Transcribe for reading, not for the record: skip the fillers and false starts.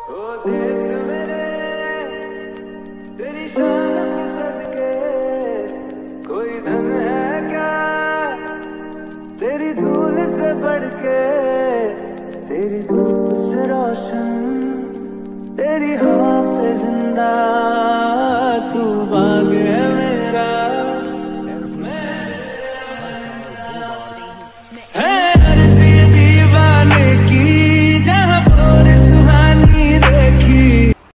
ओ देश मेरे तेरी शान के सदके कोई धन है क्या तेरी धूल से बढ़ के, तेरी धूप से रोशन, तेरी हवा पे जिंदा तू बाग है।